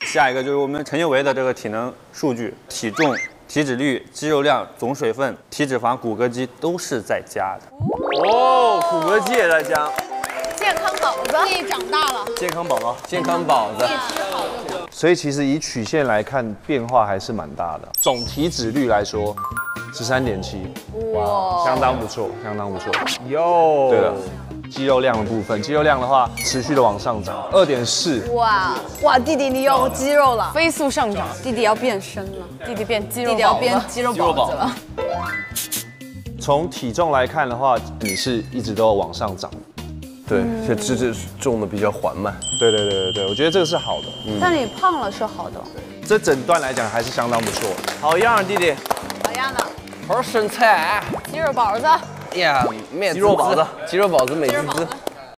下一个就是我们陈宥维的这个体能数据，体重、体脂率、肌肉量、总水分、体脂肪、骨骼肌都是在加的。 哦，骨骼肌也在加。 健康宝子，你长大了， 健康宝宝，健康宝子。 吃好就好。 所以其实以曲线来看，变化还是蛮大的。总体脂率来说，13.7，哇，相当不错，相当不错。 哟， 对了，肌肉量的部分，肌肉量的话持续的往上涨，2.4。 哇，弟弟你有肌肉了， 飞速上涨， 弟弟要变身了， 弟弟变肌肉， 弟弟要变肌肉宝子了。 从体重来看的话，你是一直都有往上涨的。 对，这脂质重的比较缓慢。 对，我觉得这个是好的。 但你胖了是好的， 这整段来讲还是相当不错。 好样，弟弟， 好样的， 好身材。 肌肉宝子。 呀，肌肉宝子，肌肉宝子美滋滋。